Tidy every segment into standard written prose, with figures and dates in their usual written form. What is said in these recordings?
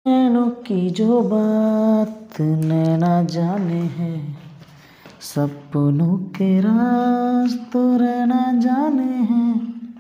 नैनों की जो बात नैना जाने है, सपनों के राज तो रहना जाने हैं।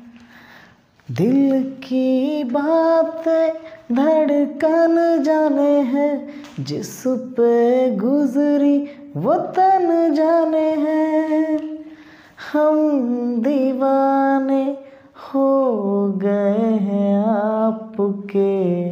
दिल की बात धड़कन जाने है, जिस पे गुजरी वो तन जाने हैं। हम दीवाने हो गए हैं आपके,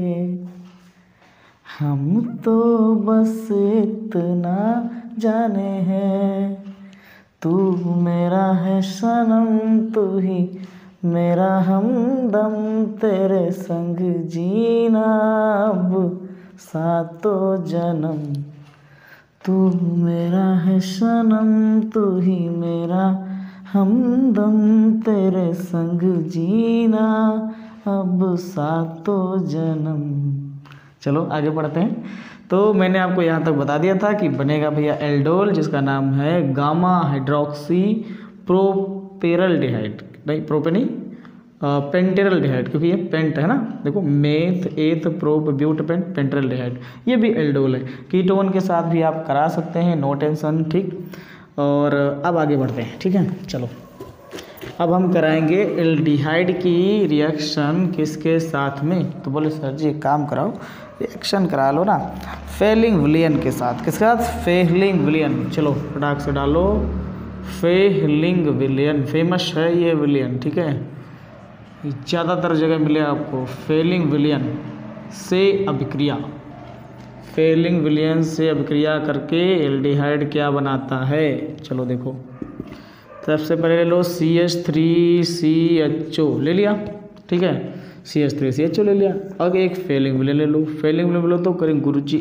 हम तो बस इतना जाने हैं। तू मेरा है सनम, तू ही मेरा हमदम, तेरे संग जीना अब सातों जन्म। तू मेरा है सनम, तू ही मेरा हमदम, तेरे संग जीना अब सातों जन्म। चलो आगे बढ़ते हैं। तो मैंने आपको यहाँ तक बता दिया था कि बनेगा भैया एल्डोल, जिसका नाम है गामा हाइड्रोक्सी प्रोपेरल्डिहाइड, नहीं प्रोपे नहीं, पेंटेरल्डिहाइड, क्योंकि ये पेंट है ना। देखो मेथ एथ प्रोप ब्यूट पेंट पेंटेरल्डिहाइड, ये भी एल्डोल है। कीटोन के साथ भी आप करा सकते हैं, नो टेंशन, ठीक। और अब आगे बढ़ते हैं, ठीक है। चलो अब हम कराएंगे एल्डिहाइड की रिएक्शन किसके साथ में। तो बोले सर जी एक काम कराओ, रिएक्शन करा लो ना फेलिंग विलियन के साथ। किसके साथ? फेलिंग विलियन। चलो फटाक से डालो, फेलिंग विलियन, फेमस है ये विलियन, ठीक है, ज़्यादातर जगह मिले आपको। फेलिंग विलियन से अभिक्रिया, फेलिंग विलियन से अभिक्रिया करके एल्डिहाइड क्या बनाता है। चलो देखो, सबसे पहले ले लो CH3CHO ले लिया, ठीक है, CH3CHO ले लिया। अब एक फेलिंग विलियन ले लो, फेलिंग विलियन लो तो करेंगे गुरुजी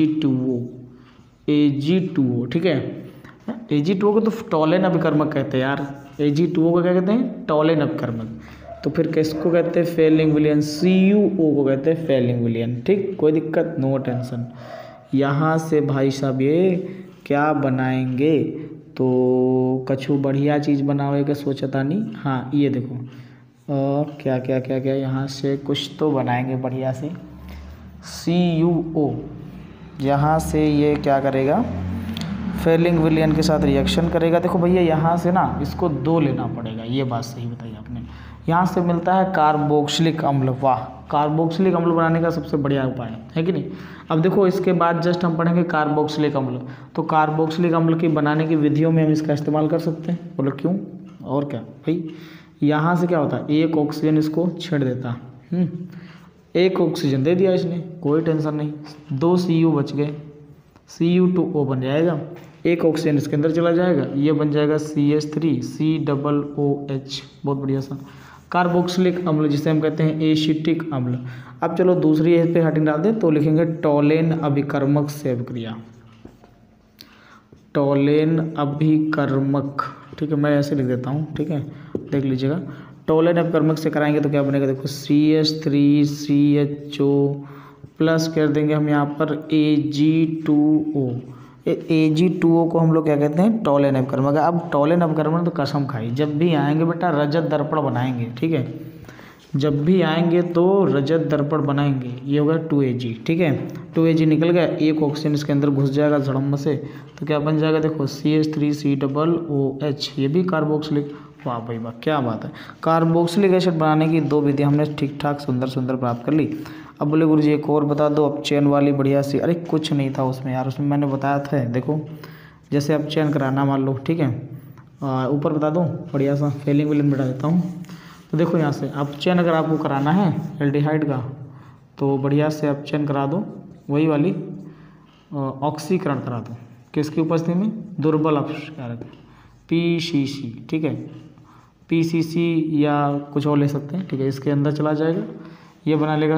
Ag2O, ठीक है। Ag2O को तो टॉलेन अभिकर्मक कहते हैं यार, Ag2O को क्या कहते हैं? टॉलेन अभिकर्मक। तो फिर किसको कहते हैं? फेलिंग विलियन। CuO को कहते हैं फेलिंग विलियन, ठीक, कोई दिक्कत, नो टेंशन। यहाँ से भाई साहब ये क्या बनाएंगे, तो कछु बढ़िया चीज़ बनाओगे क्या सोचता नहीं। हाँ ये देखो, क्या क्या क्या क्या यहाँ से कुछ तो बनाएंगे बढ़िया से। CuO यहाँ से ये क्या करेगा, फेलिंग विलियन के साथ रिएक्शन करेगा। देखो भैया यहाँ से ना इसको 2 लेना पड़ेगा, ये बात सही बताई आपने। यहाँ से मिलता है कार्बोक्सिलिक अम्ल, वाह, कार्बोक्सिलिक अम्ल बनाने का सबसे बढ़िया उपाय है कि नहीं। अब देखो इसके बाद जस्ट हम पढ़ेंगे कार्बोक्सिलिक अम्ल। तो कार्बोक्सिलिक अम्ल की बनाने की विधियों में हम इसका इस्तेमाल कर सकते हैं। बोलो क्यों, और क्या भाई, यहाँ से क्या होता है, एक ऑक्सीजन इसको छेड़ देता, एक ऑक्सीजन दे दिया इसने, कोई टेंशन नहीं, 2 Cu बच गए, Cu2O बन जाएगा, एक ऑक्सीजन इसके अंदर चला जाएगा, ये बन जाएगा CH3COOH, बहुत बढ़िया सा कार्बोक्सिलिक अम्ल, जिसे हम कहते हैं एसिटिक अम्ल। अब चलो दूसरी इस पे हेडिंग डाल दें, तो लिखेंगे टॉलेन अभिकर्मक से अभिक्रिया, टॉलेन अभिकर्मक, ठीक है, मैं ऐसे लिख देता हूँ, ठीक है, देख लीजिएगा। टॉलेन अभिकर्मक से कराएंगे तो क्या बनेगा, देखो CH3CHO प्लस कर देंगे हम यहाँ पर Ag2O। Ag2O को हम लोग क्या कहते हैं, टॉलेन अभिकर्मक। अब टॉलेन अभिकर्मक तो कसम खाई, जब भी आएंगे बेटा रजत दर्पण बनाएंगे, ठीक है, जब भी आएंगे तो रजत दर्पण बनाएंगे। ये होगा 2Ag, ठीक है, 2Ag निकल गया, एक ऑक्सीजन इसके अंदर घुस जाएगा झड़म्ब से, तो क्या बन जाएगा, देखो CH3COOH, ये भी कार्बोक्सिलिक, वाह भाई वाह, क्या बात है। कार्बोक्सिलिक एसिड बनाने की 2 विधि हमने ठीक ठाक सुंदर सुंदर प्राप्त कर ली। अब बोले गुरुजी एक और बता दो, अब चेन वाली बढ़िया सी। अरे कुछ नहीं था उसमें यार, उसमें मैंने बताया था, देखो जैसे अब चेन कराना मान लो, ठीक है, ऊपर बता दो बढ़िया सा, फेलिंग विलियन बता देता हूँ। तो देखो यहाँ से अब चेन अगर आपको कराना है एल्डिहाइड का, तो बढ़िया से अब चेन करा दो, वही वाली ऑक्सीकरण करा दो, किसकी उपस्थिति में, दुर्बल अपक्षकारक PCC, ठीक है, PCC या कुछ और ले सकते हैं, ठीक है, इसके अंदर चला जाएगा, ये बना लेगा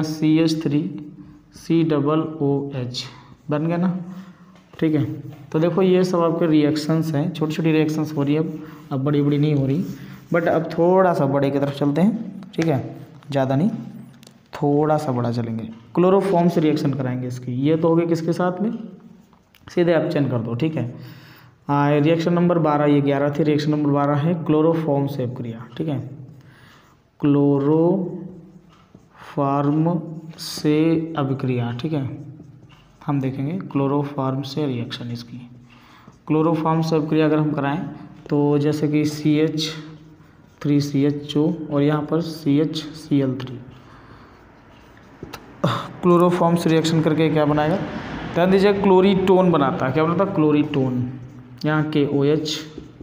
CH3COOH, बन गया ना, ठीक है। तो देखो ये सब आपके रिएक्शंस हैं, छोटी छोटी रिएक्शंस हो रही है, अब बड़ी बड़ी नहीं हो रही, बट अब थोड़ा सा बड़े की तरफ चलते हैं, ठीक है, ज़्यादा नहीं, थोड़ा सा बड़ा चलेंगे। क्लोरोफॉर्म से रिएक्शन कराएंगे इसकी, ये तो हो गए किसके साथ में, सीधे आप चेन कर दो, ठीक है। रिएक्शन नंबर 12, ये 11 थी, रिएक्शन नंबर 12 है क्लोरोफॉर्म से अभिक्रिया, ठीक है, क्लोरोफॉर्म से अभिक्रिया, ठीक है, हम देखेंगे क्लोरोफॉर्म से रिएक्शन इसकी। क्लोरोफॉर्म से अभिक्रिया अगर हम कराएं तो जैसे कि CH3CHO और यहाँ पर CHCl3, क्लोरोफॉर्म से रिएक्शन करके क्या बनाएगा, ध्यान दीजिए, क्लोरीटोन बनाता है। क्या बनाता है? क्लोरीटोन। यहाँ KOH।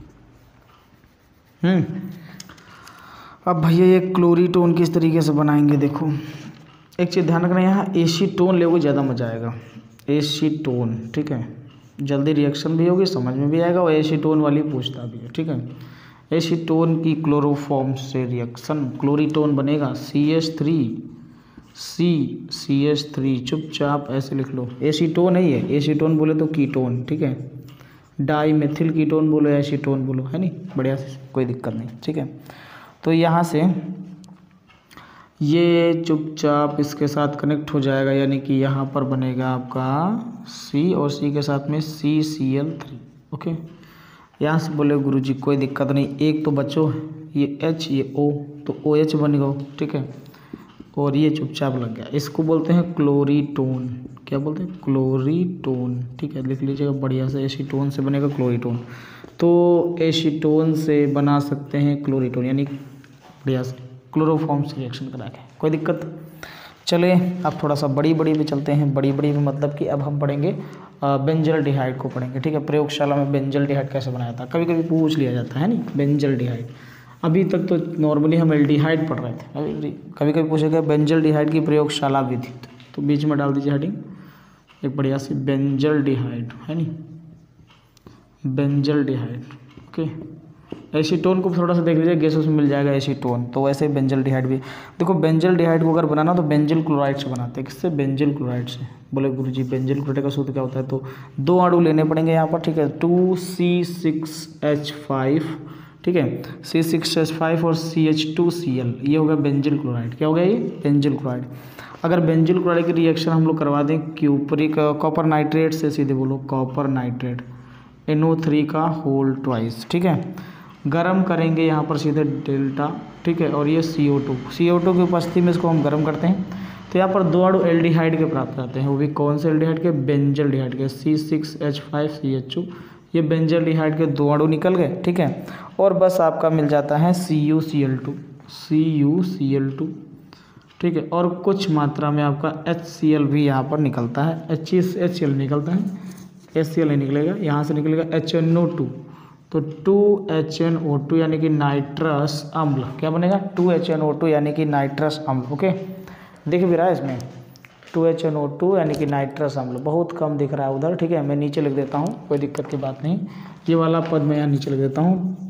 अब भैया ये क्लोरीटोन किस तरीके से बनाएंगे, देखो एक चीज़ ध्यान रखना, यहाँ एसीटोन लोगे ज़्यादा मजा आएगा। एसीटोन, ठीक है, जल्दी रिएक्शन भी होगी, समझ में भी आएगा, और एसीटोन वाली पूछता भी है, ठीक है। एसीटोन की क्लोरोफॉर्म से रिएक्शन, क्लोरीटोन बनेगा CH3, चुपचाप ऐसे लिख लो। एसीटोन नहीं है, एसीटोन बोले तो कीटोन, ठीक है, डाई मेथिल कीटोन बोलो, एसीटोन बोलो, है नहीं, बढ़िया से, कोई दिक्कत नहीं, ठीक है। तो यहाँ से ये चुपचाप इसके साथ कनेक्ट हो जाएगा, यानी कि यहाँ पर बनेगा आपका C और C के साथ में CCl3, ओके। यहाँ से बोले गुरुजी कोई दिक्कत नहीं, एक तो बचो, ये H ये O, तो OH बन गया, ठीक है, और ये चुपचाप लग गया। इसको बोलते हैं क्लोरीटोन। क्या बोलते हैं? क्लोरीटोन, ठीक है, लिख लीजिएगा बढ़िया से। एसीटोन से बनेगा क्लोरीटोन, तो एसीटोन से बना सकते हैं क्लोरीटोन, यानी बढ़िया से क्लोरोफॉर्म से रिएक्शन करा के, कोई दिक्कत। चले अब थोड़ा सा बड़ी पे चलते हैं। बड़ी में मतलब कि अब हम पढ़ेंगे बेंजल्डिहाइड को पढ़ेंगे, ठीक है। प्रयोगशाला में बेंजल्डिहाइड कैसे बनाया था, कभी कभी पूछ लिया जाता है नहीं, बेंजल्डिहाइड। अभी तक तो नॉर्मली हम एल्डिहाइड पढ़ रहे थे, कभी कभी पूछेगा बेंजल्डिहाइड की प्रयोगशाला विधि, तो बीच में डाल दीजिए हेडिंग एक बढ़िया सी, बेंजल्डिहाइड, है नहीं, बेंजल्डिहाइड, ओके। एसीटोन को थोड़ा सा देख लीजिए, गैसेस में मिल जाएगा एसीटोन, तो वैसे बेंजल्डिहाइड भी देखो। बेंजल्डिहाइड को अगर बनाना तो बेंजिल क्लोराइड से बनाते हैं। किससे? बेंजिल क्लोराइड से। बोले गुरुजी बेंजिल क्लोराइड का सूत्र क्या होता है, तो 2 अणु लेने पड़ेंगे यहाँ पर, ठीक है, 2C6H5, ठीक है, C6H5 और CH2Cl, ये होगा बेंजिल क्लोराइड। क्या हो गया ये? Benzyl chloride. अगर बेंजिल क्लोराइड की रिएक्शन हम लोग करवा दें क्यूपरिक कॉपर नाइट्रेट से, सीधे बोलो कॉपर नाइट्रेट, NO3 का होल ट्वाइस, ठीक है, गरम करेंगे यहाँ पर सीधे डेल्टा, ठीक है, और ये CO2 की उपस्थिति में इसको हम गरम करते हैं, तो यहाँ पर 2 अणु एल्डिहाइड के प्राप्त करते हैं। वो भी कौन से एल्डिहाइड के? बेंजल्डिहाइड के, C6H5CHO, ये बेंजल्डिहाइड के 2 अणु निकल गए, ठीक है, और बस आपका मिल जाता है CuCl2, ठीक है, और कुछ मात्रा में आपका HCl भी यहाँ पर निकलता है, HCl निकलता है, HCl नहीं निकलेगा, यहाँ से निकलेगा HNO2, तो 2HNO2 यानी कि नाइट्रस अम्ल। क्या बनेगा? 2HNO2 यानी कि नाइट्रस अम्ल, ओके। दिख भी रहा है इसमें 2HNO2 यानी कि नाइट्रस अम्ल, बहुत कम दिख रहा है उधर, ठीक है, मैं नीचे लिख देता हूँ, कोई दिक्कत की बात नहीं, ये वाला पद मैं यहाँ नीचे लिख देता हूँ,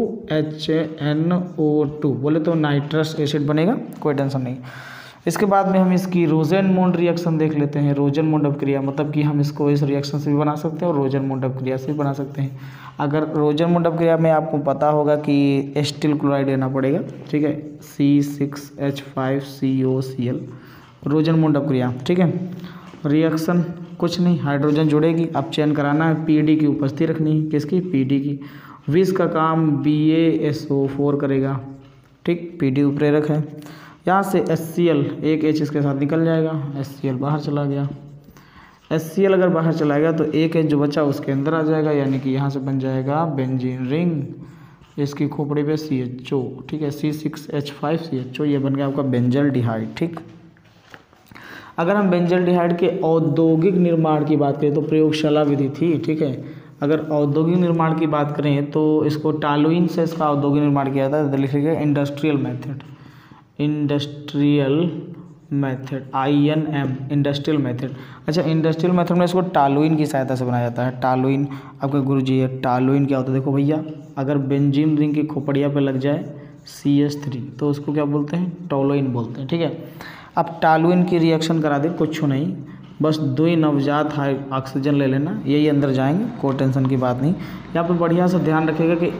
2HNO2, बोले तो नाइट्रस एसिड बनेगा, कोई टेंशन नहीं। इसके बाद में हम इसकी रोजेनमोंड रिएक्शन देख लेते हैं। रोजेनमोंड अपक्रिया, मतलब कि हम इसको इस रिएक्शन से भी बना सकते हैं और रोजेनमोंड अपक्रिया से भी बना सकते हैं। अगर रोजेनमोंड अपक्रिया में आपको पता होगा कि एस्टिल क्लोराइड लेना पड़ेगा, ठीक है, C6H5COCl, रोजेनमोंड अपक्रिया, ठीक है। रिएक्शन कुछ नहीं, हाइड्रोजन जुड़ेगी, अब चयन कराना है, PD की उपस्थिति रखनी है, किसकी? PD की। विष का काम BaSO4 करेगा, ठीक, PD उत्प्रेरक है। यहाँ से HCl, एक H इसके साथ निकल जाएगा, HCl बाहर चला गया। HCl अगर बाहर चला गया तो एक H जो बचा उसके अंदर आ जाएगा, यानी कि यहाँ से बन जाएगा बेंजीन रिंग, इसकी खोपड़ी पे CHO, ठीक है, C6H5CHO, ये बन गया आपका बेंजल्डिहाइड, ठीक। अगर हम बेंजल्डिहाइड के औद्योगिक निर्माण की बात करें तो प्रयोगशाला विधि थी, ठीक है। अगर औद्योगिक निर्माण की बात करें तो इसको टालुइन से इसका औद्योगिक निर्माण किया था, तो लिखिएगा industrial method, INM, industrial method. अच्छा, इंडस्ट्रियल मेथड में इसको टालुइन की सहायता से बनाया जाता है। टालुइन आपका गुरुजी है, टालुइन क्या होता है? देखो भैया, अगर बेंजीन रिंग की खोपड़िया पे लग जाए CH3 तो उसको क्या बोलते हैं? टॉलुइन बोलते हैं, ठीक है। अब टालुइन की रिएक्शन करा दे, कुछ नहीं, बस 2 नवजात हाई ऑक्सीजन ले लेना, यही अंदर जाएंगे, कोई टेंशन की बात नहीं। यहाँ पर बढ़िया से ध्यान रखिएगा कि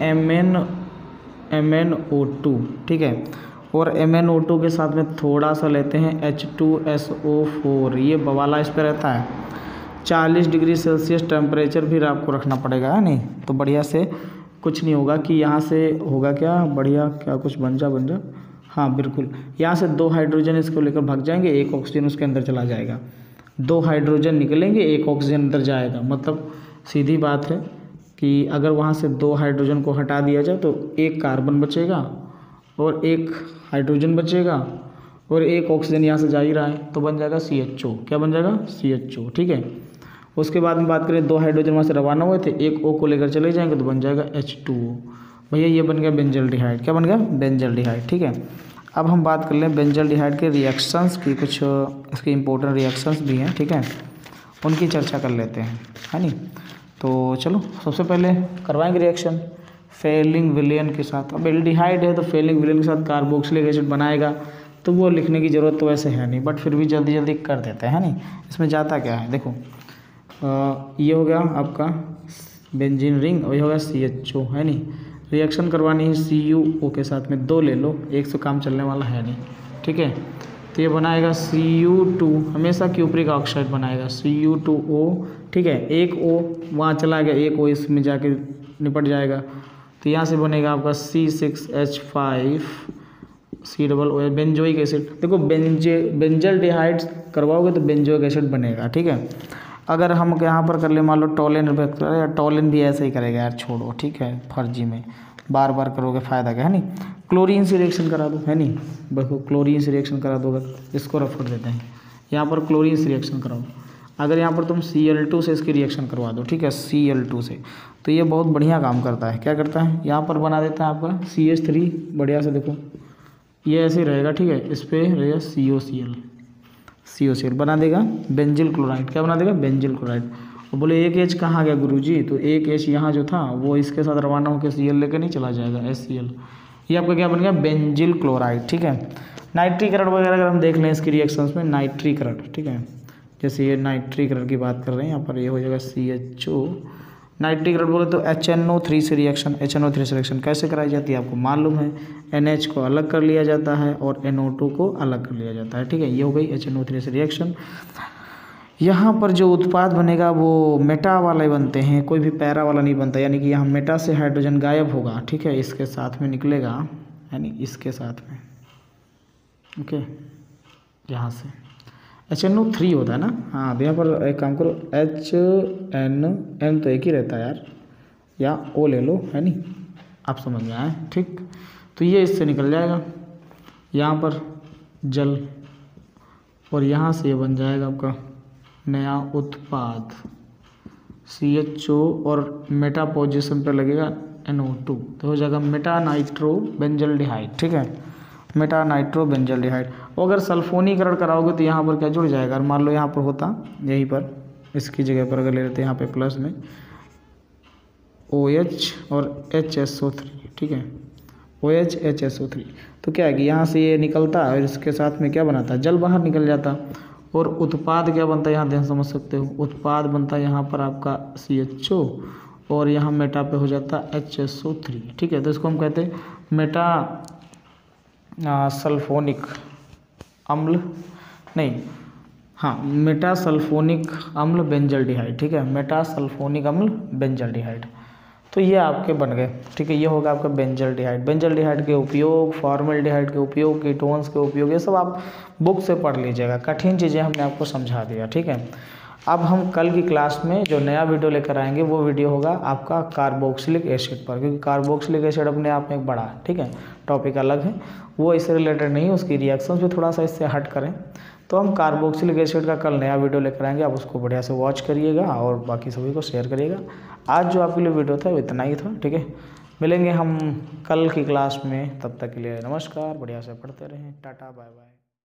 MnO2, ठीक है, और MnO2 के साथ में थोड़ा सा लेते हैं H2SO4, ये बवाला इस पर रहता है। 40 डिग्री सेल्सियस टेम्परेचर भी आपको रखना पड़ेगा, है नहीं, तो बढ़िया से कुछ नहीं होगा कि यहाँ से होगा क्या, बढ़िया क्या कुछ बन जा, हाँ बिल्कुल, यहाँ से 2 हाइड्रोजन इसको लेकर भाग जाएंगे, 1 ऑक्सीजन उसके अंदर चला जाएगा, 2 हाइड्रोजन निकलेंगे, 1 ऑक्सीजन अंदर जाएगा। मतलब सीधी बात है कि अगर वहाँ से 2 हाइड्रोजन को हटा दिया जाए तो 1 कार्बन बचेगा और 1 हाइड्रोजन बचेगा और 1 ऑक्सीजन यहाँ से जा ही रहा है, तो बन जाएगा CHO। क्या बन जाएगा? CHO। ठीक है। उसके बाद में बात करें 2 हाइड्रोजन वहाँ से रवाना हुए थे, 1 O को लेकर चले जाएंगे तो बन जाएगा H2O। भैया ये बन गया बेंजल्डिहाइड। क्या बन गया? बेंजल्डिहाइड। ठीक है। अब हम बात कर लें बेंजल्डिहाइड के रिएक्शंस की, कुछ इसके इंपॉर्टेंट रिएक्शंस भी हैं। ठीक है, उनकी चर्चा कर लेते हैं, है नहीं। तो चलो सबसे पहले करवाएंगे रिएक्शन फेलिंग विलियन के साथ। अब एल्डिहाइड है तो फेलिंग विलियन के साथ कार्बोक्सिलिक एसिड बनाएगा, तो वो लिखने की ज़रूरत तो वैसे है नहीं, बट फिर भी जल्दी जल्दी कर देते हैं, नहीं। इसमें जाता क्या है, देखो ये हो गया आपका बेंजीन रिंग और ये हो गया CHO, है नहीं। रिएक्शन करवानी है CuO के साथ में, 2 ले लो, एक से काम चलने वाला है नहीं। ठीक है, तो ये बनाएगा Cu2, हमेशा क्यूप्रिक ऑक्साइड बनाएगा Cu2O। ठीक है, 1 O वहाँ चला गया, 1 O इसमें जाके निपट जाएगा, तो यहाँ से बनेगा आपका C6H5 C OO benzoic acid. देखो बेंजल्डिहाइड करवाओगे तो बेंजोइक एसिड बनेगा। ठीक है, अगर हम यहाँ पर कर ले मान लो टॉलिन रिएक्शन, या टॉलिन भी ऐसे ही करेगा यार, छोड़ो। ठीक है, फर्जी में बार बार करोगे फ़ायदा क्या, है नहीं। क्लोरीन से रिएक्शन करा दो, है नहीं। देखो क्लोरीन से रिएक्शन करा दो, अगर इसको रेफर देते हैं, यहाँ पर क्लोरीन से रिएक्शन कराओ। अगर यहाँ पर तुम Cl2 से इसकी रिएक्शन करवा दो, ठीक है, Cl2 से, तो ये बहुत बढ़िया काम करता है। क्या करता है, यहाँ पर बना देता है आपका CH3, बढ़िया से देखो ये ऐसे ही रहेगा। ठीक है, इस पर रहेगा COCl बना देगा बेंजिल क्लोराइड। क्या बना देगा? Benzyl chloride. और बोले 1 H कहाँ गया गुरुजी, तो 1 H यहाँ जो था वो इसके साथ रवाना होकर Cl लेकर नहीं चला जाएगा, HCl। ये आपका क्या बन गया? Benzyl chloride. ठीक है, नाइट्रिक वगैरह अगर हम देख लें इसकी रिएक्शंस में, नाइट्रिक। ठीक है, जैसे ये नाइट्रिक की बात कर रहे हैं, यहाँ पर ये हो जाएगा CHO। नाइट्रिक बोले तो HNO3 से रिएक्शन, HNO3 से रिएक्शन कैसे कराई जाती है आपको मालूम है। NH को अलग कर लिया जाता है और NO2 को अलग कर लिया जाता है। ठीक है, ये हो गई HNO3 से रिएक्शन। यहाँ पर जो उत्पाद बनेगा वो मेटा वाले बनते हैं, कोई भी पैरा वाला नहीं बनता, यानी कि यहाँ मेटा से हाइड्रोजन गायब होगा। ठीक है, इसके साथ में निकलेगा, यानी इसके साथ में, ओके, यहाँ से HNO3 होता है ना। हाँ, तो यहाँ पर एक काम करो, HNN तो एक ही रहता है यार, या O ले लो, है नहीं, आप समझ में आए। ठीक, तो ये इससे निकल जाएगा यहाँ पर जल, और यहाँ से ये बन जाएगा आपका नया उत्पाद CHO, और मेटा पोजीशन पर लगेगा NO2, तो हो जाएगा मेटा नाइट्रो बेंजल्डिहाइड। ठीक है, मेटा नाइट्रो बेंजल्डिहाइड। और अगर सल्फोनीकरण कराओगे तो यहाँ पर क्या जुड़ जाएगा, मान लो यहाँ पर होता, यहीं पर इसकी जगह पर अगर ले लेते हैं यहाँ पे प्लस में OH और HSO3। ठीक है, OH HSO3, तो क्या है कि यहाँ से ये निकलता और इसके साथ में क्या बनाता, जल बाहर निकल जाता, और उत्पाद क्या बनता है यहाँ ध्यान समझ सकते हो। उत्पाद बनता है यहाँ पर आपका CHO, और यहाँ मेटा पे हो जाता HSO3। ठीक है, तो इसको हम कहते हैं मेटा सल्फोनिक अम्ल, नहीं, हाँ, मेटा सल्फोनिक अम्ल बेंजल्डिहाइड। ठीक है, मेटा सल्फोनिक अम्ल बेंजल्डिहाइड। तो ये आपके बन गए। ठीक है, ये होगा आपका बेंजल्डिहाइड। बेंजल्डिहाइड के उपयोग, फॉर्मेल्डिहाइड के उपयोग, कीटोन्स के उपयोग, ये सब आप बुक से पढ़ लीजिएगा, कठिन चीज़ें हमने आपको समझा दिया। ठीक है, अब हम कल की क्लास में जो नया वीडियो लेकर आएंगे वो वीडियो होगा आपका कार्बोक्सिलिक एसिड पर, क्योंकि कार्बोक्सिलिक एसिड अपने आप में एक बड़ा, ठीक है, टॉपिक अलग है, वो इससे रिलेटेड नहीं, उसकी रिएक्शन भी थोड़ा सा इससे हट करें। तो हम कार्बोक्सिलिक एसिड का कल नया वीडियो लेकर आएंगे, आप उसको बढ़िया से वॉच करिएगा और बाकी सभी को शेयर करिएगा। आज जो आपके लिए वीडियो था वो इतना ही था। ठीक है, मिलेंगे हम कल की क्लास में, तब तक के लिए नमस्कार, बढ़िया से पढ़ते रहें, टाटा बाय बाय।